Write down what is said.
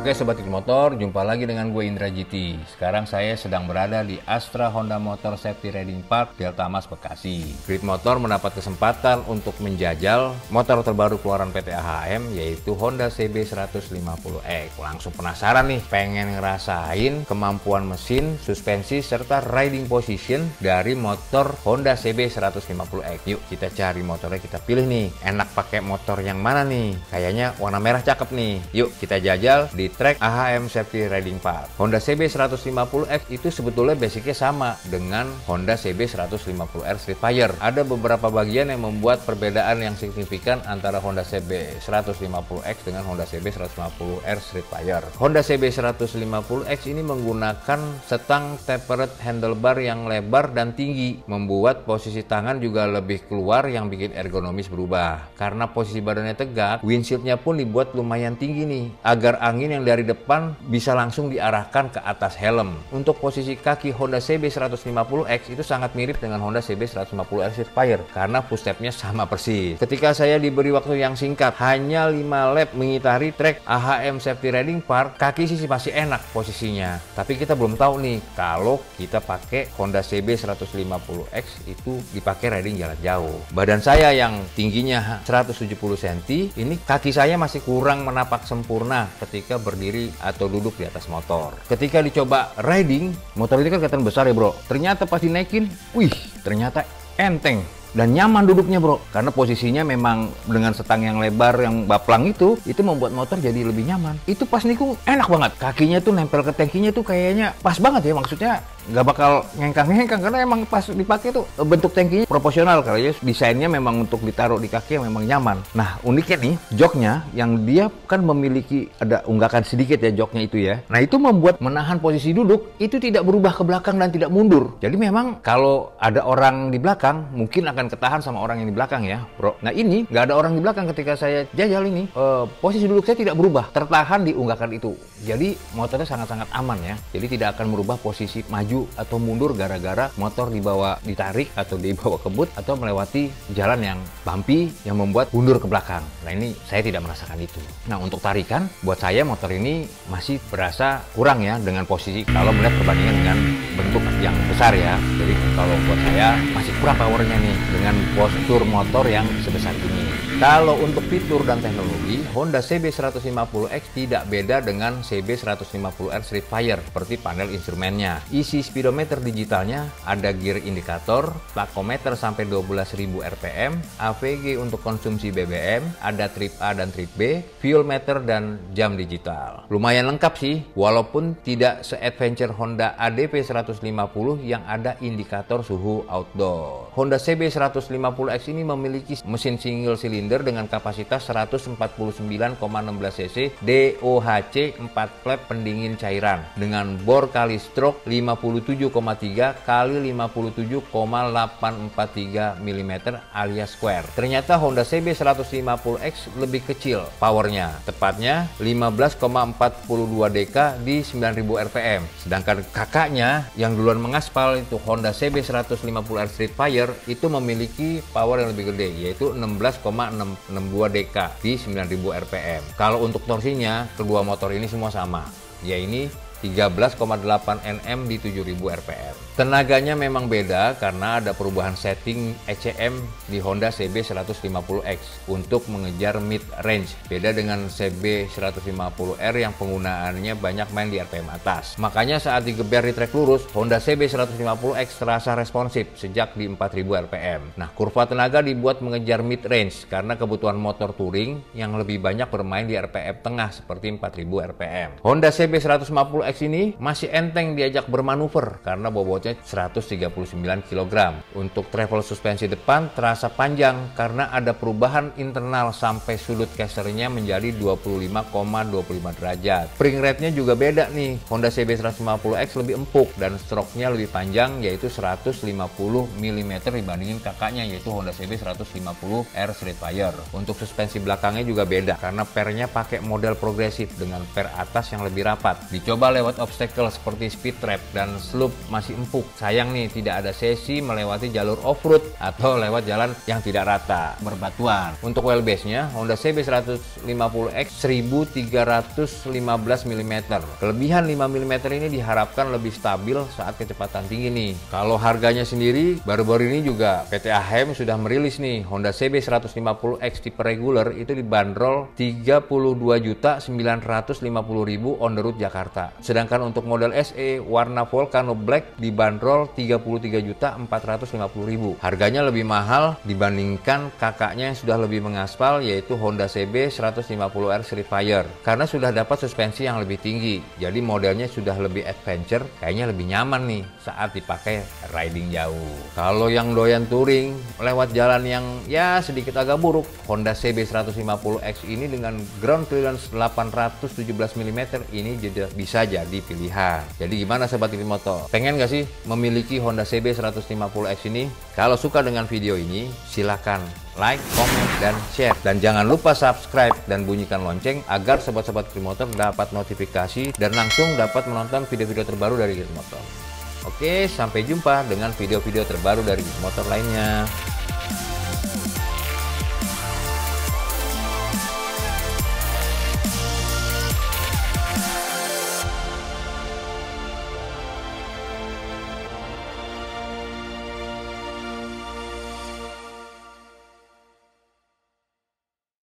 Oke Sobat Geek Motor, jumpa lagi dengan gue Indra GT. Sekarang saya sedang berada di Astra Honda Motor Safety Riding Park, Delta Mas, Bekasi. Geek Motor mendapat kesempatan untuk menjajal motor terbaru keluaran PT AHM, yaitu Honda CB 150X. Langsung penasaran nih, pengen ngerasain kemampuan mesin, suspensi, serta riding position dari motor Honda CB 150X. Yuk kita cari motornya, kita pilih nih, enak pakai motor yang mana nih? Kayaknya warna merah cakep nih. Yuk kita jajal di track AHM Safety Riding Park. Honda CB 150X itu sebetulnya basicnya sama dengan Honda CB 150R Streetfire. Ada beberapa bagian yang membuat perbedaan yang signifikan antara Honda CB 150X dengan Honda CB 150R Streetfire. Honda CB 150X ini menggunakan setang tapered handlebar yang lebar dan tinggi, membuat posisi tangan juga lebih keluar yang bikin ergonomis berubah. Karena posisi badannya tegak, windshieldnya pun dibuat lumayan tinggi nih, agar angin yang dari depan bisa langsung diarahkan ke atas helm. Untuk posisi kaki Honda CB 150X itu sangat mirip dengan Honda CB 150R Streetfire karena footstepnya sama persis. Ketika saya diberi waktu yang singkat, hanya 5 lap mengitari track AHM Safety Riding Park, kaki sih masih enak posisinya. Tapi kita belum tahu nih kalau kita pakai Honda CB 150X itu dipakai riding jalan jauh. Badan saya yang tingginya 170 cm, ini kaki saya masih kurang menapak sempurna ketika berdiri atau duduk di atas motor. Ketika dicoba riding, motor ini kan kelihatan besar ya bro. Ternyata pas dinaikin, wih, ternyata enteng dan nyaman duduknya bro, karena posisinya memang dengan setang yang lebar yang baplang itu membuat motor jadi lebih nyaman. Itu pas nikung enak banget, kakinya tuh nempel ke tangkinya tuh kayaknya pas banget ya, maksudnya nggak bakal ngengkang-ngengkang karena emang pas dipakai tuh bentuk tangkinya proporsional, kali ya desainnya memang untuk ditaruh di kaki yang memang nyaman. Nah uniknya nih joknya yang dia kan memiliki ada unggakan sedikit ya joknya itu ya. Nah itu membuat menahan posisi duduk itu tidak berubah ke belakang dan tidak mundur. Jadi memang kalau ada orang di belakang mungkin akan ketahan sama orang yang di belakang ya bro. Nah ini nggak ada orang di belakang ketika saya jajal ini, posisi duduk saya tidak berubah, tertahan di unggakan itu. Jadi motornya sangat-sangat aman ya. Jadi tidak akan merubah posisi maju atau mundur gara-gara motor dibawa ditarik atau dibawa kebut atau melewati jalan yang bumpy yang membuat mundur ke belakang. Nah ini saya tidak merasakan itu. Nah untuk tarikan buat saya motor ini masih berasa kurang ya dengan posisi kalau melihat perbandingan dengan bentuk yang besar ya. Jadi kalau buat saya masih kurang powernya nih dengan postur motor yang sebesar ini. Kalau untuk fitur dan teknologi, Honda CB 150X tidak beda dengan CB 150R Streetfire seperti panel instrumennya. Isi speedometer digitalnya, ada gear indikator, tachometer sampai 12.000 rpm, AVG untuk konsumsi BBM, ada trip A dan trip B, fuel meter dan jam digital. Lumayan lengkap sih, walaupun tidak se-adventure Honda ADV 150 yang ada indikator suhu outdoor. Honda CB 150X ini memiliki mesin single silinder dengan kapasitas 149,16 cc DOHC 4 flap pendingin cairan dengan bor kali stroke 57,3 kali 57,843 mm alias square. Ternyata Honda CB 150X lebih kecil powernya, tepatnya 15,42 dk di 9000 rpm. Sedangkan kakaknya yang duluan mengaspal itu Honda CB 150R Streetfire itu memiliki power yang lebih gede, yaitu 16,662 dk di 9000 rpm. Kalau untuk torsinya, kedua motor ini semua sama, yaitu 13,8 Nm di 7000 rpm. Tenaganya memang beda karena ada perubahan setting ECM di Honda CB 150X untuk mengejar mid range. Beda dengan CB 150R yang penggunaannya banyak main di RPM atas. Makanya saat digeber di trek lurus, Honda CB 150X terasa responsif sejak di 4000 rpm. Nah, kurva tenaga dibuat mengejar mid range karena kebutuhan motor touring yang lebih banyak bermain di RPM tengah seperti 4000 rpm. Honda CB 150X ini masih enteng diajak bermanuver karena bobotnya 139 kg. Untuk travel suspensi depan terasa panjang karena ada perubahan internal sampai sudut casternya menjadi 25,25 derajat. Spring rate-nya juga beda nih. Honda CB 150X lebih empuk dan stroke-nya lebih panjang yaitu 150 mm dibandingin kakaknya yaitu Honda CB 150R Streetfire. Untuk suspensi belakangnya juga beda karena pernya pakai model progresif dengan per atas yang lebih rapat. Dicoba lewat obstacle seperti speed trap dan slope masih empuk. Sayang nih, tidak ada sesi melewati jalur off-road atau lewat jalan yang tidak rata, berbatuan. Untuk wheelbase-nya, Honda CB 150X 1315 mm. Kelebihan 5 mm ini diharapkan lebih stabil saat kecepatan tinggi nih. Kalau harganya sendiri, baru-baru ini juga PT AHEM sudah merilis nih Honda CB 150X tipe regular itu dibanderol 32.950.000 on the road Jakarta. Sedangkan untuk model SE warna Volcano Black dibanderol 33.450.000. Harganya lebih mahal dibandingkan kakaknya yang sudah lebih mengaspal, yaitu Honda CB 150R Street Fire, karena sudah dapat suspensi yang lebih tinggi. Jadi modelnya sudah lebih adventure, kayaknya lebih nyaman nih saat dipakai riding jauh. Kalau yang doyan touring lewat jalan yang ya sedikit agak buruk, Honda CB 150X ini dengan ground clearance 817 mm ini bisa jadi pilihan. Jadi gimana sobat Grid Motor? Pengen gak sih memiliki Honda CB 150X ini? Kalau suka dengan video ini, silahkan like, komen, dan share. Dan jangan lupa subscribe dan bunyikan lonceng agar sobat-sobat Grid Motor dapat notifikasi dan langsung dapat menonton video-video terbaru dari Grid Motor. Oke, sampai jumpa dengan video-video terbaru dari Grid Motor lainnya.